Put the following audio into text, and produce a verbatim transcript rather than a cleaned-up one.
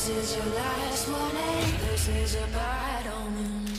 This is your last warning. This is a bad omen.